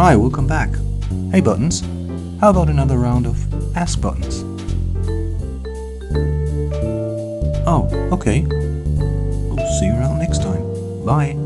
Hi, welcome back. Hey Buttons, how about another round of Ask Buttons? Oh, okay. We'll see you around next time. Bye.